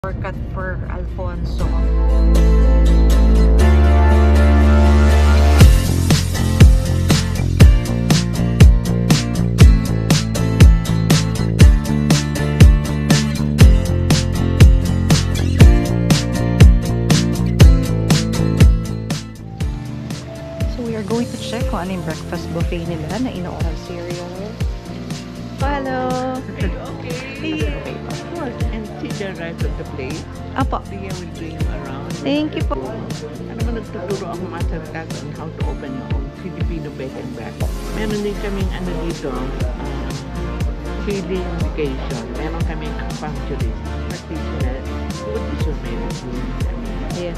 Shortcut for Alfonso. So we are going to check kung ano yung breakfast buffet nila na ino-oral cereal. Hello! Are you okay? Okay po. Of course. And see the right of the place. Apo. Ria will bring you around. Thank you po. Ano mo, nagtuturo ako masterclass on how to open your own Filipino bed and breakfast. Meron din kaming ano dito, feeding education. Meron kaming acupuncturist, practitioner, food is your medicine. Yes.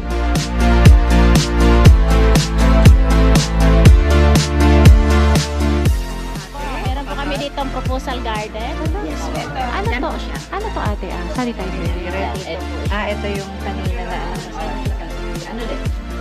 Meron po kami dito ang proposal garden. Yes, Ano to? Ano to ate? Sanitizer. Ito yung kanina na Ano din?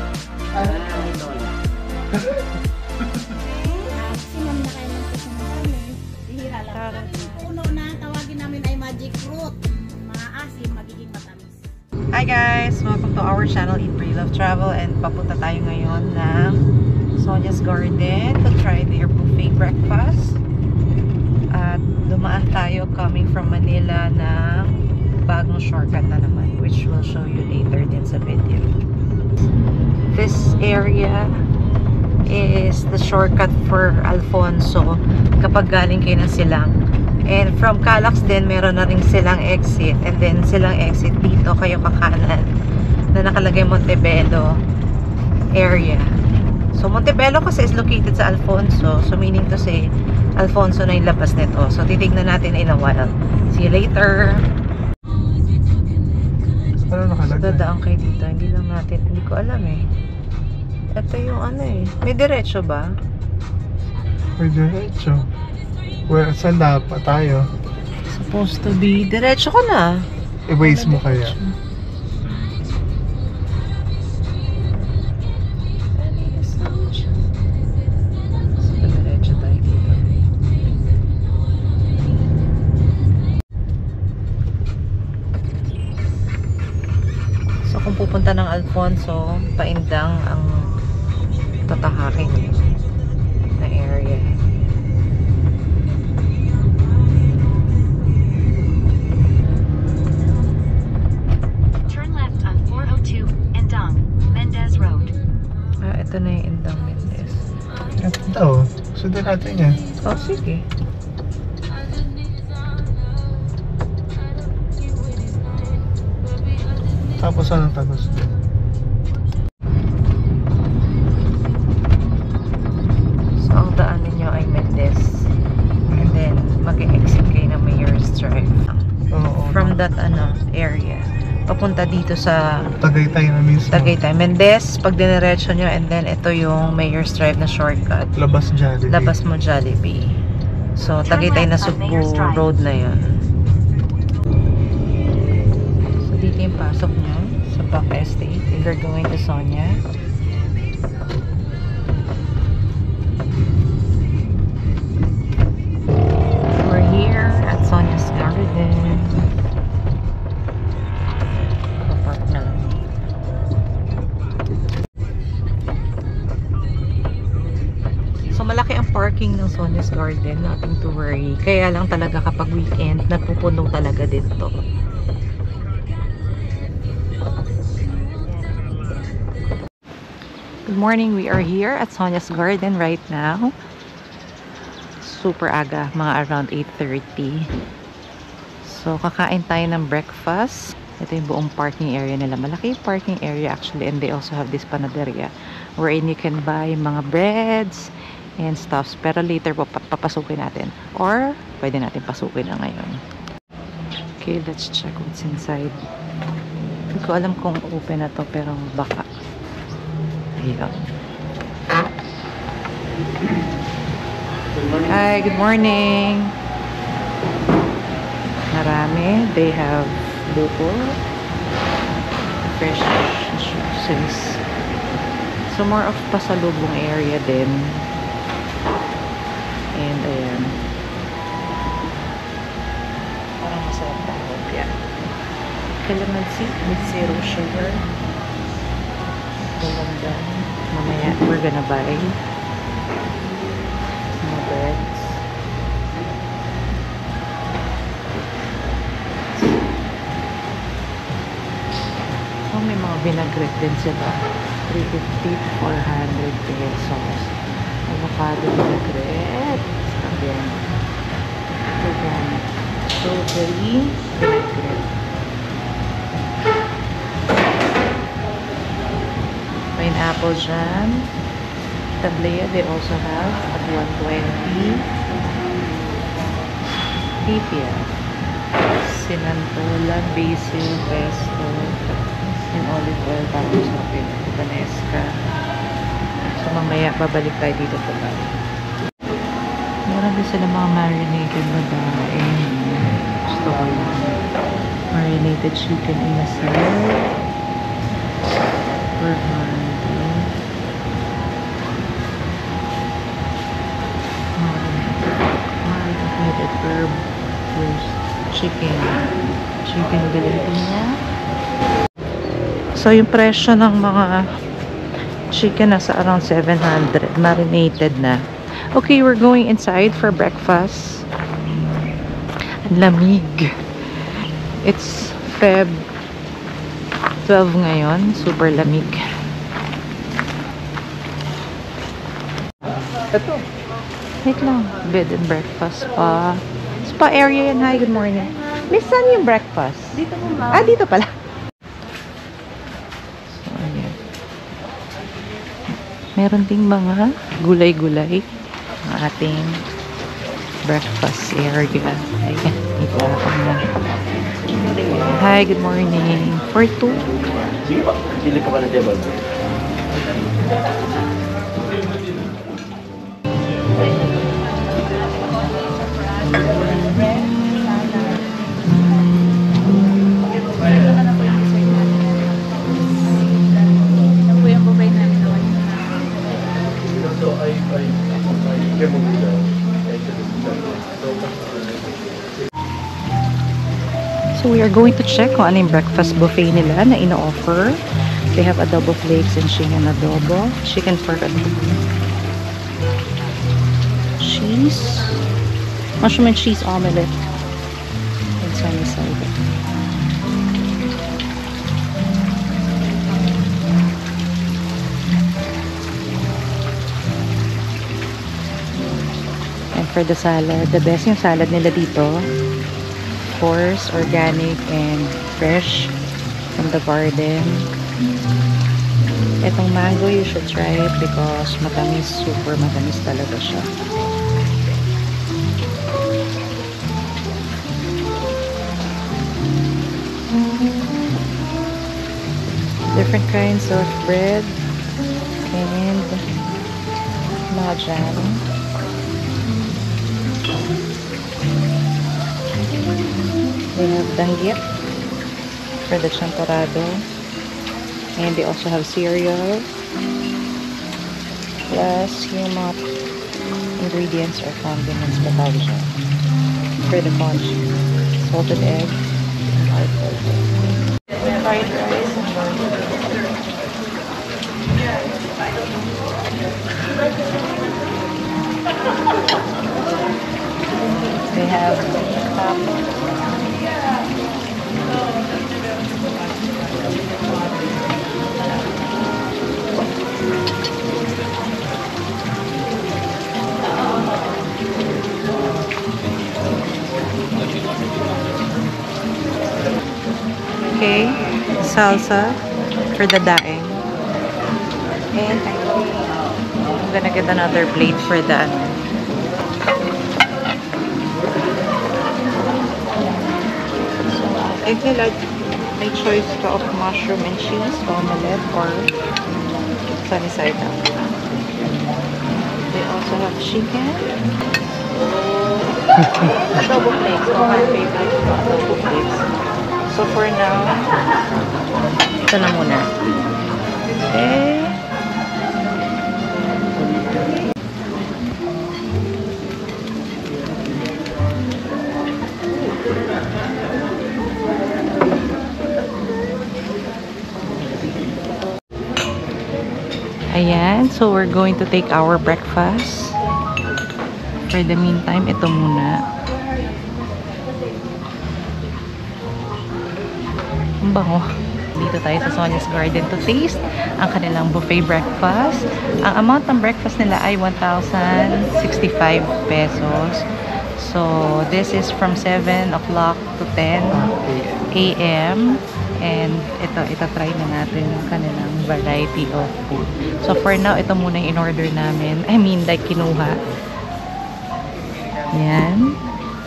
Maximum na kayo ng puso mo kami. Bihira lang. Puno na, tawagin namin ay magic fruit. Maasim, magiging matamis. Hi guys! Welcome to our channel Eat, Pray, Love, Travel, and papunta tayo ngayon ng Sonia's Garden to try their buffet breakfast. At dumaan tayo coming from Manila na bagong shortcut na naman, which we'll show you later din sa video. This area is the shortcut for Alfonso kapag galing kayo ng Silang. And from Calax din, meron na rin silang exit. And then silang exit dito kayo kakanan na nakalagay Montebello area. So Montebello kasi is located sa Alfonso. So meaning to say, Alfonso na yung labas nito. So titignan natin in a while. See you later! Ano nakalagay? Dadaan kayo dito. Hindi lang natin. Hindi ko alam eh. Ito yung ano eh. May diretso ba? May diretso. Well, saan dapat tayo? Supposed to be. Diretso ko na. I-waste mo kaya? So, diretso tayo dito. So, kung pupunta ng Alfonso, paindang ang tatahakin na area. Turn left on 402 Endang, Mendez Road. Ito na yung Indang Mendez. Ito daw. Sundan natin yan. Oh, sige. Tapos anong tapos? So, ang daan ninyo ay Mendez. And then, mag-exit kayo ng Mayor's Drive. Oo. From that area. Papunta dito sa Tagaytay na mismo. Tagaytay. Mendez, pag diniretso nyo, and then ito yung Mayor's Drive na shortcut. Labas Jollibee. Labas mo Jollibee. So, Tagaytay na Cebu Road na yun. So, dito yung pasok nyo sa Back Estate. If you're going to Sonia. We're here at Sonia's Garden. Park na lang. So, malaki ang parking ng Sonia's Garden. Nothing to worry. Kaya lang talaga kapag weekend, nagpupuno talaga dito. Good morning. We are here at Sonia's Garden right now. Super aga. Mga around 8:30. So, kakain tayo ng breakfast. Ito yung buong parking area nila. Malaki yung parking area actually. And they also have this panaderia wherein you can buy mga breads and stuffs. Pero later papasukin natin. Or, pwede natin pasukin na ngayon. Okay, let's check what's inside. Hindi ko alam kung open na to, pero baka. Ayan. Hi, good morning. Marami. They have buko. Fresh juices. So, more of pasalubong area din. And, ayan. Parang masarap na hopya. calamansi with zero sugar. Ganda. Mamaya, we're gonna buy more breads. Oh, may mga vinaigrette din sila. 350 to 400 pesos. Avocado vinaigrette. Again. Organic. Strawberry vinaigrette. Pineapple jam. Tablea, they also have at 120. Pipia. Sinantola, basil, pesto, and olive oil. Tapos natin. Banesca. So, mamaya, babalik tayo dito sa bahay. Meron din sila mga marinated na daing. Gusto ko lang. Marinated chicken in a salad. Marinated herb roast chicken. Chicken Valentina. So, yung presyo ng mga chicken nasa around 700. Marinated na. Okay, we're going inside for breakfast. Ang lamig. It's Feb 12 ngayon. Super lamig. Ito. Wait lang. Bed and breakfast pa. Spa area yan. Hi, good morning. Miss, saan yung breakfast? Dito po, ma'am. Ah, dito pala. So, ayan. Meron ding mga gulay-gulay ang ating breakfast area. Ayan. Ito ako na. Hi, good morning. For two. Sige pa. Sili pa ka na table. Yan po yung bubay namin naman. So we are going to check kung ano yung breakfast buffet nila na ino-offer. They have adobo flakes and chicken adobo. Chicken pork adobo. Cheese. Mushroom and cheese omelette. And sunny side. And for the salad, the best yung salad nila dito. Of course, organic and fresh from the garden. Itong mango, you should try it because matamis, super matamis talaga siya. Different kinds of bread and mga jam. They have danggit for the champorado. And they also have cereal. Plus, yung mga ingredients or condiments na tawag siya. For the conch. Salted egg. And hard boiled. Fried rice and they have okay, salsa for the daing. And I'm gonna get another plate for that. If you like, may choice ka of mushroom and cheese, omelette, or sunny side up. They also have chicken. Adobo flakes. One of my favorite adobo flakes. So for now, ito na muna. Okay. Ayan, so we're going to take our breakfast. For the meantime, ito muna. Ang bango. Dito tayo sa Sonia's Garden to taste ang kanilang buffet breakfast. Ang amount ng breakfast nila ay 1,065 pesos. So, this is from 7 o'clock to 10 a.m. And ito try na natin yung kanilang variety of food. So, for now, ito muna yung in-order namin. I mean, like, kinuha. Yan.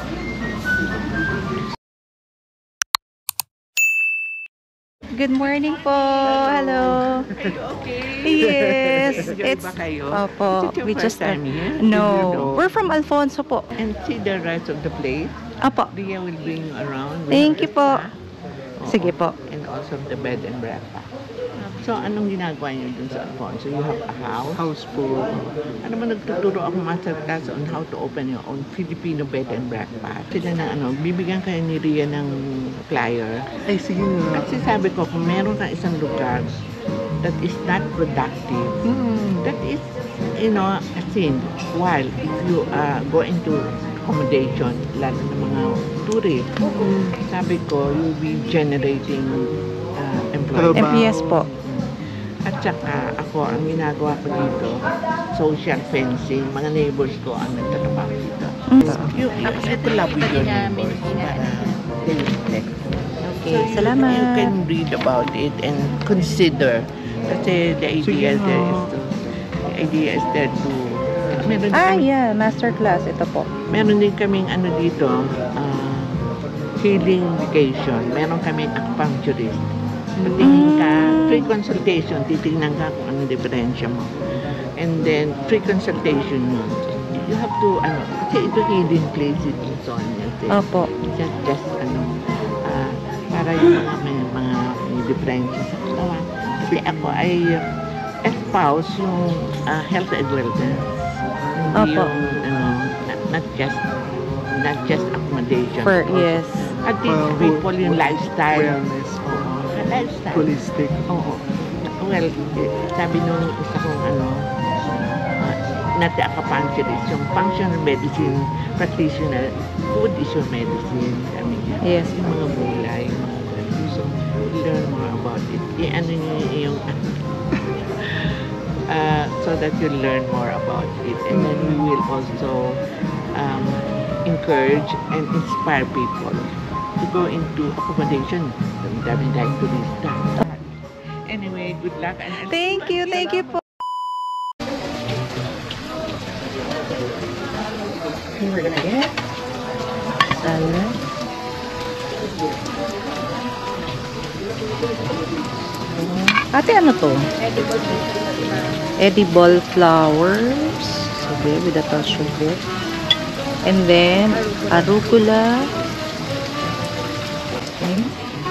Good morning po. Hello. Okay. Yes. It's ba kayo? Opo. Is it your We first just time here? No. Did you know? We're from Alfonso po. And see the rest of the place. Opo. Dia will bring you around. We Thank have you po. a spa. Oo. Sige po. And also the bed and breakfast. So, anong ginagawa niyo dun sa Alfonso? You have a house? House po. Ano man, nagtuturo ako masterclass on how to open your own Filipino bed and breakfast. Sila na bibigyan kayo ni Ria ng flyer. Ay, sige nga. Kasi sabi ko, kung meron kang isang lugar that is not productive, that is, a sin. While if you go into accommodation, lalo ng mga tourists, sabi ko, you'll be generating employment. MPS po. At saka ako, ang ginagawa ko dito, social fencing, mga neighbors ko ang nagtatrabaho dito. You collab with your neighbors para they reflect. Okay, So salamat. you can read about it and consider. Kasi the idea Sige there nga. is there to meron din Yeah, masterclass. Ito po. meron din kaming dito, healing vacation. Meron kaming acupuncturist. Patingin ka, free consultation, titignan ka kung anong diferensya mo. And then, free consultation yun. You have to, kasi ito healing place in Sonia. Opo. Just para yung mga may diferensya sa katawan. Kasi ako ay espouse yung health and wellness. Hindi Opo. yung, not just accommodation. Yes. At these people yung lifestyle. Wellness. Oo. Lifestyle. Holistic. Oo. Well, sabi nung isa kong not the acupuncturist, yung functional medicine practitioner, food is your medicine. Sabi niya. Yes. Yung mga gulay, mga ganun. So, learn more about it. Ano niyo yung so that you learn more about it. And then we will also encourage and inspire people to go into accommodation. Daming guys turista. Anyway, good luck. And Thank you po. Okay, we're gonna get salad. Ate, ano to? Edible flowers. Sige, with a touch of it. And then, arugula. Okay.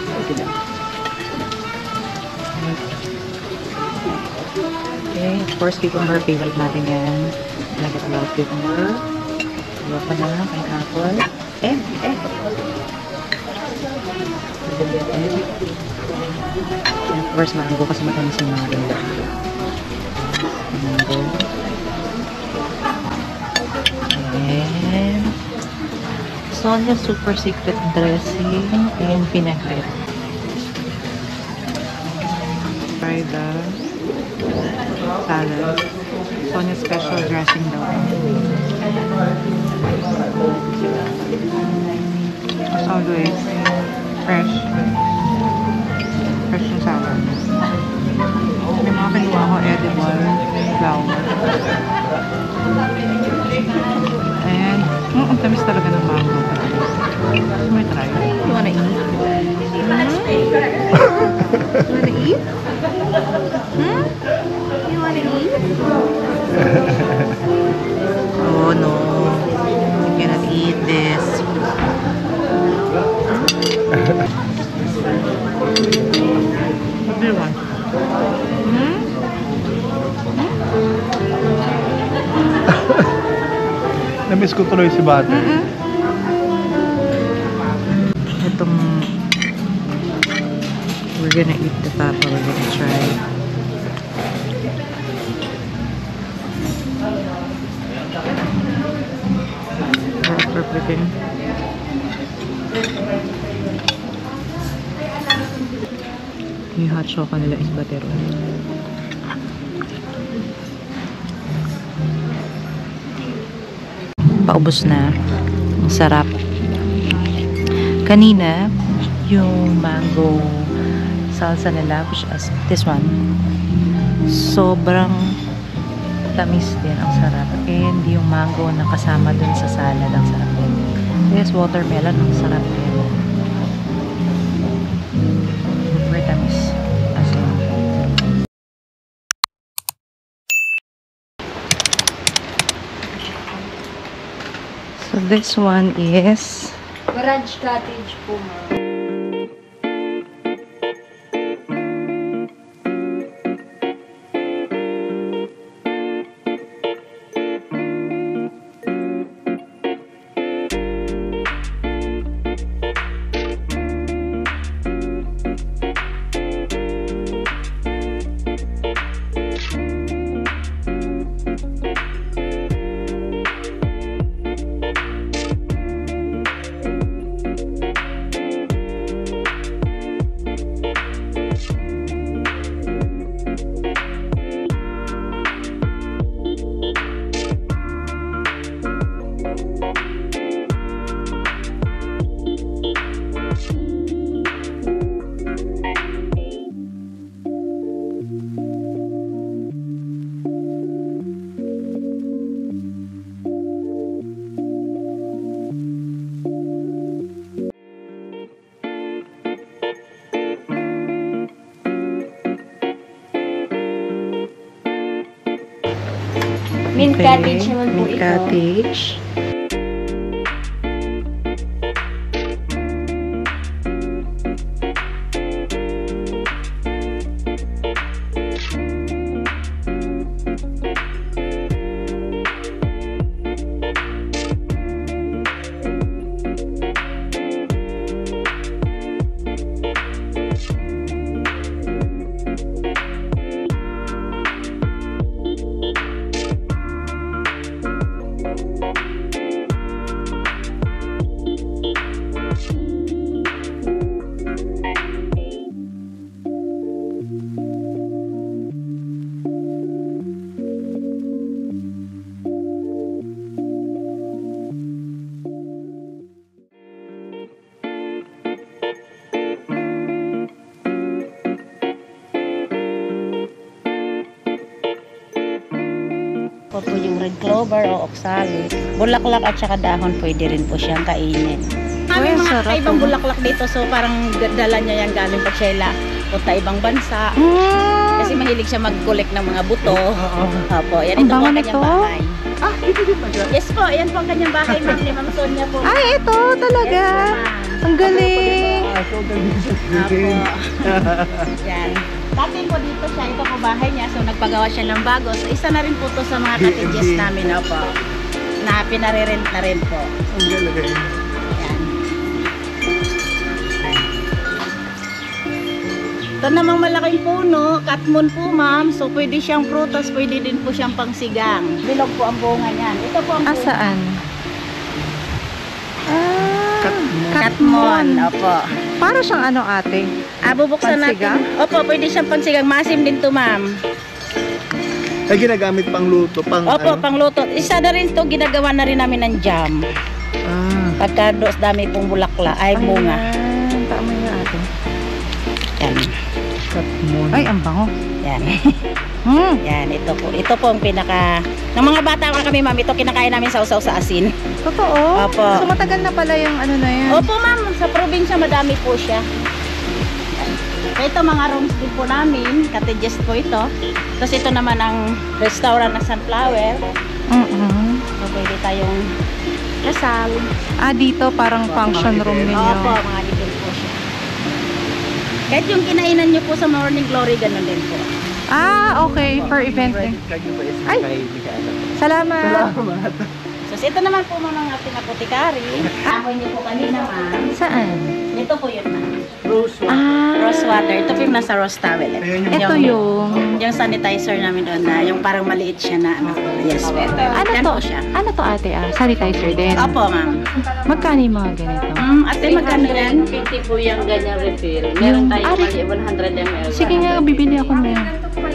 Okay, of course, cucumber. Favorite natin yan. Like it a lot of cucumber. Iba pa na, pineapple. Egg. And of course, mango kasi matamis yung mango. Mango. And Sonia Super Secret Dressing and vinaigrette. Try the salad. Sonia Special Dressing daw. As always, fresh yung salad. May mga kinuha ko edible flower. And, ang tamis talaga ng mango. May try. You wanna eat? You wanna eat? You wanna eat? Oh no. You cannot eat this. What do you want? Na-miss ko tuloy si Bate. Itong we're gonna eat the papa. We're gonna try everything. Yung hot chocolate nila is batero. Paubos na. Ang sarap. Kanina, yung mango salsa nila, which is this one, sobrang tamis din. Ang sarap. And yung mango na kasama dun sa salad, ang sarap din. This watermelon, ang sarap din. Super tamis. As in. So this one is Garage cottage po, ma'am. Mint cottage naman po mint ito. cottage. Po yung red clover o oxalis. Bulaklak at saka dahon pwede rin po siyang kainin. Uy, May ang mga sarap, ibang oh. bulaklak dito, so parang dala niya yan galing pag siya punta ibang bansa. Kasi mahilig siya mag-collect ng mga buto. Opo, yan Ang ito po bango ang nito. kanyang bahay. Ah, dito din ba siya? Yes po, yan po ang kanyang bahay, ma'am, ni Ma'am Sonia po. Ay, ito talaga. Yes po, ma'am. Ang galing. Ah, so galing siya. Opo. Yan. Dati po dito siya, ito po bahay niya, so nagpagawa siya ng bago. So isa na rin po to sa mga cottages namin, opo. Na pinare-rent na rin po. Ang galing. Yan. Ito namang malaking puno, katmon po ma'am. So pwede siyang prutas, pwede din po siyang pangsigang. Bilog po ang bunga niyan. Ito po ang bunga. Asaan? Katmon, opo. Para siyang ano ate? Bubuksan Pangsigang? natin. Opo, pwede siyang pangsigang. Masim din to ma'am. Ay, ginagamit pang luto, pang Opo, ano? pangluto. Isa na rin to, ginagawa na rin namin ng jam. Ah, Pagka dami pong bulakla, ay bunga. Ayan, tama yun ate. Yan. katmon. Ay, ang bango. Yan. Yan. Yan, ito po. Ito po ang pinaka... Ng mga bata pa kami, ma'am, ito kinakain namin sa usaw sa asin. Totoo? Opo. So matagal na pala yung ano na yan. Opo, ma'am. Sa probinsya, madami po siya. Ito, mga rooms din po namin. Cottages po ito. Tapos ito naman ang restaurant ng Sunflower. So, pwede tayong kasal. Dito parang function room ninyo. Opo, mga event po siya. Kahit yung kinainan nyo po sa Morning Glory, ganun din po. Okay. For event. Credit card niyo po is Ay! kay Michaela. Salamat. Salamat. So, Tapos ito naman po mga ating apotekari. Amoy niyo po kanina, ma'am. Saan? Ito po yun, ma'am. Rose water. Rose water. Ito po yung nasa rose towel. Ito yung... Yung sanitizer namin doon na yung parang maliit siya na ano. Yes, po. Ano Yan to? po siya. Ano to ate? Sanitizer din? Opo, ma'am. Magkano yung mga ganito? Ate, magkano yan? 50 po yung ganyan refill. Meron tayong mali 100 ml. Sige nga, bibili ako na yan.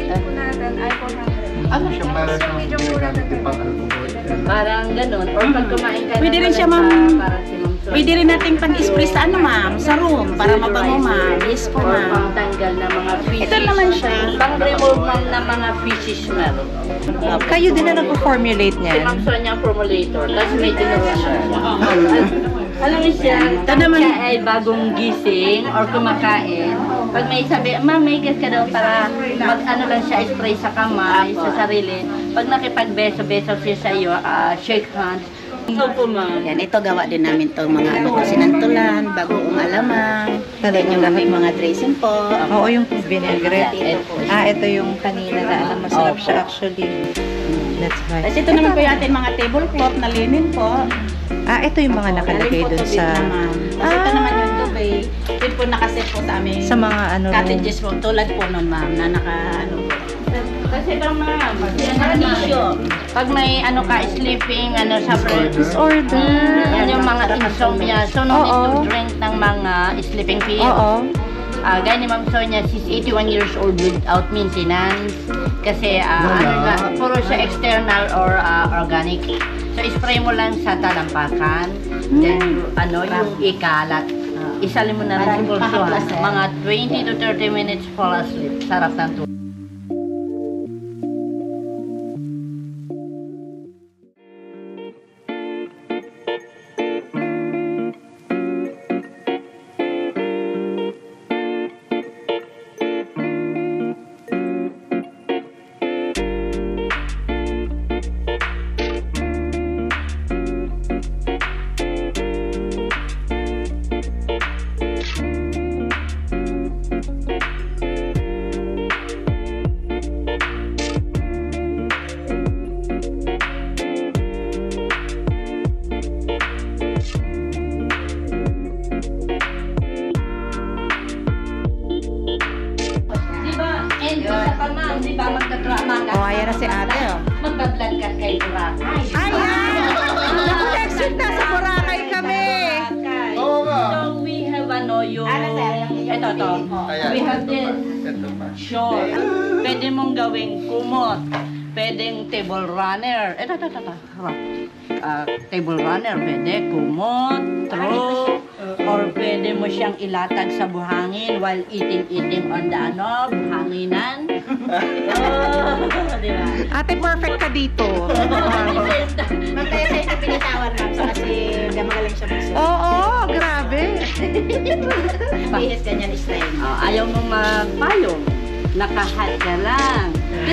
Ano siya? Para sa ginagamit pang alcohol. Parang ganun. Or pag kumain ka Pwede ng rin siya, malasa, ma'am. parang si Ma'am Soy. Pwede rin nating pang-spray sa ano, ma'am? Sa room, para mabango, ma'am. Yes po, Or ma'am. pangtanggal ng mga feces. Ito naman siya. Pang-remove ma'am ng mga feces meron. Kayo din na nag-formulate Si niyan? Ma'am Sonia ang formulator. Tapos may tinuro siya. Alam mo siya, Ito naman. siya ay bagong gising or kumakain. Pag may sabi, ma'am, may gas ka daw para mag-ano lang siya, spray sa kamay, sa sarili. Pag nakipagbeso-beso siya sa iyo, shake hands. Ito po, ma'am. Yan, ito gawa din namin itong mga ano, sinantulan, bagoong alamang. Talagang Yan yung aming mga dressing po. Oo, yung vinaigrette. Ito po. Ito yung kanina na alam, masarap siya actually. That's right. Tapos ito naman po yung ating mga tablecloth na linen po. Ito yung mga nakalagay dun sa... Tapos ito naman yung tubig. Yun po nakaset po sa aming Sa mga ano... cottages po. Tulad po nun, ma'am, na naka ano po. Kasi bang ma'am, mga tissue. Pag may ano ka, sleeping, ano sa Disorder. yan yung mga insomnia. So, no need Oo. to drink ng mga sleeping pills. Oo. Gaya ni Ma'am Sonia, she's 81 years old without maintenance. Kasi puro siya external or organic. So, spray mo lang sa talampakan. Then, yung ikalat. Isalin mo na rin sa pulsuhan. Mga 20 to 30 minutes fall asleep. Sarap ng tulog. Di ba magkadrama ka? Ayan na si ate. Magbablog ka kay Boracay. Ayan! Naku, next week nasa Boracay kami! Oo nga. So we have yung... Ito. Ayan. We have this Ito pa. shawl. Pwede mong gawing kumot. Pwedeng table runner. Ito. Table runner. Pwede kumot, throw, or pwede mo siyang ilatag sa buhangin while eating on the buhanginan. Di ba? Ate, perfect ka dito. Magkaya sa ito pinitawan, ma'am. So, kasi magaling siya magsuot. Oo, grabe. Bihis ganyan style. Ayaw mo magpayong. Nakahat ka lang.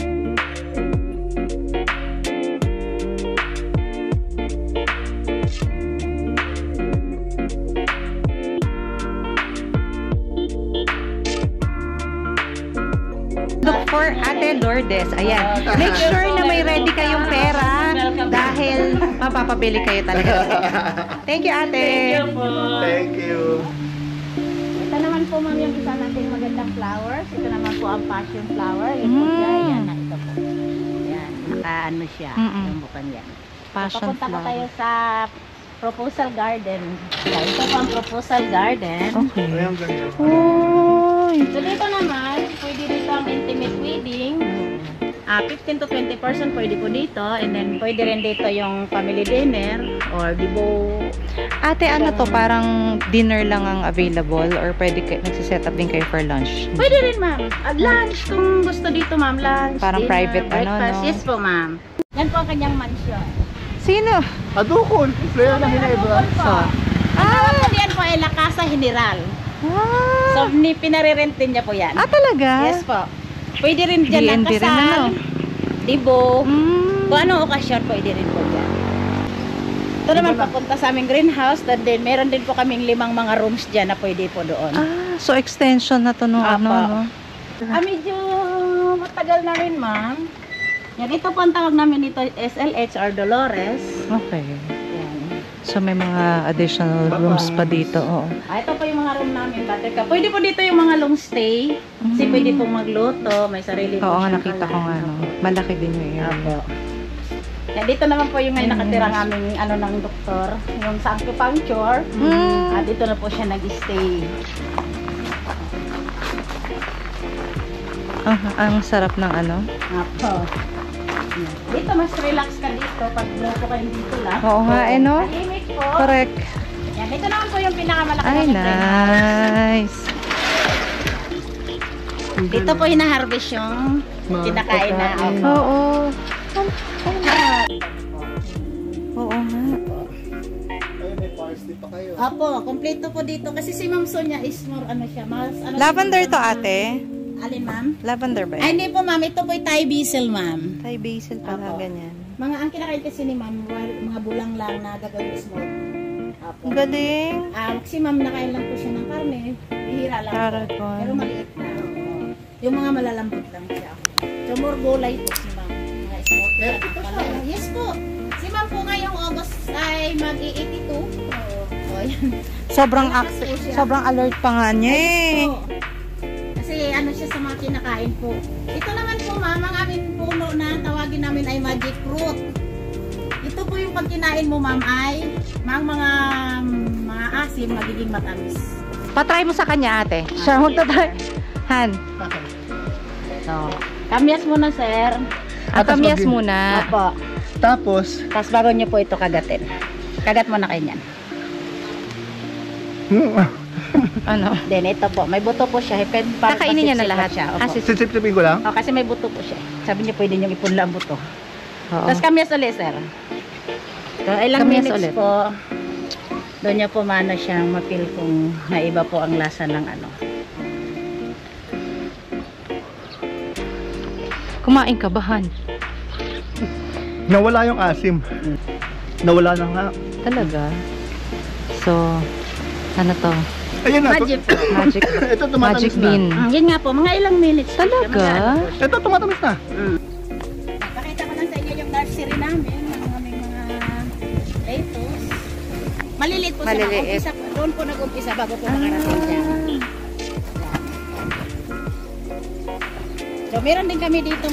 Look for Ate Lourdes. Ayan. Make sure na may ready kayong pera dahil mapapabili kayo talaga. Thank you, Ate. Thank you. Ito naman po, ma'am, yung isa natin magandang flowers. Ito naman po ang passion flower. Ito po siya. Yan na, ito po. Yan. Naka-ano siya. Yung bukan yan. Passion Papunta po flower. tayo sa proposal garden. Yan, ito po ang proposal garden. Okay. Ayan, ganyan. Uy. So dito naman, pwede dito ang intimate wedding. 15 to 20% pwede po dito. And then pwede rin dito yung family dinner or dibo. Ate, ano to? Parang dinner lang ang available or pwede nagsiset up din kayo for lunch? Pwede rin, ma'am. Lunch kung gusto dito, ma'am. Lunch, Parang dinner, private, breakfast. no? Yes po, ma'am. Yan po ang kanyang mansion. Sino? Adukol. Player ng Hinebra. So, ang tawag po diyan po ay La Casa General. So, pinare-rent din niya po yan. Talaga? Yes po. Pwede rin dyan ng D&D rin, kasal, ano? dibo, kung ano okasyon, pwede rin po dyan. Ito naman papunta sa aming greenhouse, then meron din po kaming 5 mga rooms dyan na pwede po doon. So extension na to no, Apa. ano, no? Medyo matagal na rin, ma'am. Yan, ito po ang tawag namin ito, SLH or Dolores. Okay. Yan. So may mga additional rooms pa dito. Oo. Ito po yung mga room namin, Buttercup. Pwede po dito yung mga long stay. Kasi pwede pong magluto, may sarili po Oo nga, siyang nakita ko nga. kalan. No. Malaki din yung area. Opo. Yan, dito naman po yung ngayon nakatira ng aming ano ng doktor, yung sa acupuncture. Dito na po siya nag-stay. Ang sarap ng ano. Opo. Yan. Dito mas relax ka dito pag po kayo dito lang. Oo nga, no? Tahimik po. Correct. Yan, dito naman po yung pinakamalaki Ay, namin nice. Dito po hina-harvest yung kinakain na. Opo. Oo. Oo nga. Ay, may parsley pa kayo. Opo, kompleto po dito kasi si Ma'am Sonia is more ano siya, mas ano. Lavender siya, to, ate. Alin, ma'am? Lavender ba Ay, yan? hindi po, ma'am. Ito po yung Thai basil, ma'am. Thai basil pala, Apo. ganyan. Mga ang kinakain kasi ni ma'am, mga bulang lang na gagawin smoke. Opo. Ang galing. Kasi ma'am, nakain lang po siya ng karne. Bihira lang po. Taragon. Pero maliit na. Yung mga malalambot lang siya. So, more gulay po si ma'am. Mga smoke. Yes po. Si ma'am po ngayong August ay mag-82. So, yan. Sobrang alert pa nga niya eh. Po. Kasi ano siya sa mga kinakain po. Ito naman po ma'am, ang aming puno na tawagin namin ay magic fruit. Ito po yung pag kinain mo ma'am ay mga asim magiging matamis. Patry mo sa kanya, ate. Siya magta-try. Han. So, kamyas muna sir. Kamyas muna. Opo. Tapos, Tapos bago niyo po ito kagatin. Kagat mo na kayo niyan. Ano? Then ito po, may buto po siya. Kakainin niya na lahat. Siya. Opo. sisip-sipin ko lang. Kasi may buto po siya. Sabi niyo pwede niyong ipunla ang buto. Oo. Tapos kamyas ulit, sir. So, ilang Kamyas minutes ulit. po, doon niya po mano siyang mapil kung naiba po ang lasa ng ano. Kumain ka ba, Han? Nawala yung asim. Nawala na nga. Talaga? So, ano to? Ayun na. Magic. Magic, Ito tumatamis magic na. bean. Yun nga po, mga ilang minutes. po siya, mga Talaga? ano po siya. Ito tumatamis na. Pakita ko lang sa inyo yung nursery namin, ng aming mga lettuce. Maliliit po Maliliit. siya. Doon po nag-umpisa bago po makarating siya. So, meron din kami ditong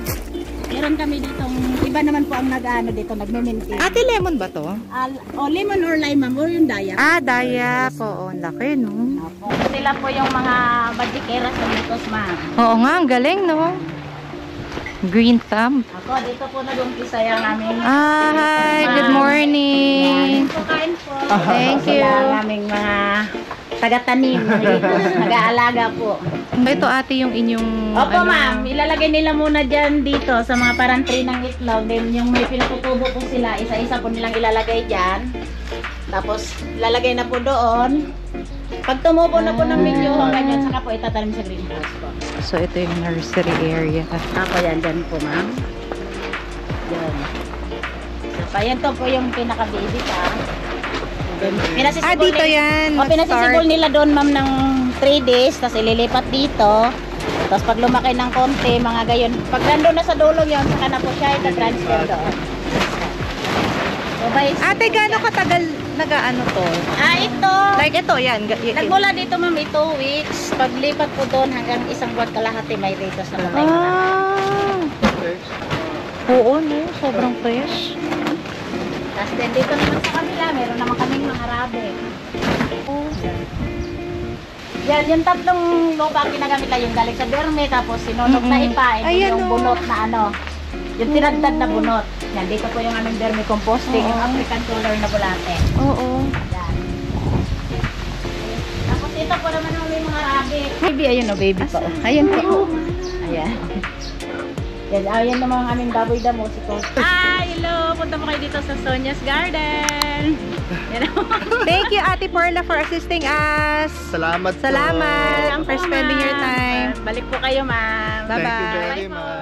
iba naman po ang nag-ano dito, nagme-maintain. Ate, lemon ba to? Lemon or lime, ma'am, or yung daya. Daya po. Oo, laki, no? Sila po yung mga badikeras ng lettuce, ma'am. Oo nga, ang galing, no? Green thumb. Ako, dito po nag-umpisa yung aming... Hi, good morning. Po, kain po. Thank you. Sila ang aming mga taga-tanim, nag-aalaga po. Ito, ate, yung inyong... Opo, ma'am. Ilalagay nila muna dyan dito sa mga parang tray ng itlog. Then, yung may pinatutubo po sila, isa-isa po nilang ilalagay dyan. Tapos, ilalagay na po doon. Pag tumubo na po ng medyo hanggang yan, saka po itatanim sa greenhouse po. So, ito yung nursery area. Ako yan dyan po, ma'am. Yan. So, pa, yan to po yung pinaka-baby pa. Pinasisibol Dito yan. O, pinasisibol nila doon, ma'am, ng 3 days. Tapos ililipat dito. Tapos pag lumaki ng konti, mga gayon. Pag nandun na sa dulo yun, saka na po siya ita-transfer doon. So, Ate, gano'ng katagal nag-ano to? ito. Like ito, yan. Nagmula dito, ma'am, 2 weeks. Paglipat po doon hanggang 1 buwan kalahati, may lettuce na matay na. Oo, no? Sobrang fresh. Tapos then dito naman sa kabila, meron naman kaming mga rabe. Yan, yung tatlong lupa ang ginagamit lang yung galing sa derme, tapos sinunod na ipa, Ayan, yung oh. bunot na ano, yung tinagtad na bunot. Yan, dito po yung aming derme composting, yung African Tuller na bulate. Oo. Yan. Tapos ito po naman ang may mga rabe. Baby, ayun o, baby pa. Ayun po. Ayan. Yan, ayan naman ang aming baboy damo si Coach. Hello! Punta mo kayo dito sa Sonia's Garden. Yan. Thank you, Ate Perla, for assisting us. Salamat po. Salamat for spending your time. Balik po kayo, ma'am. Thank you Bye-bye. very much.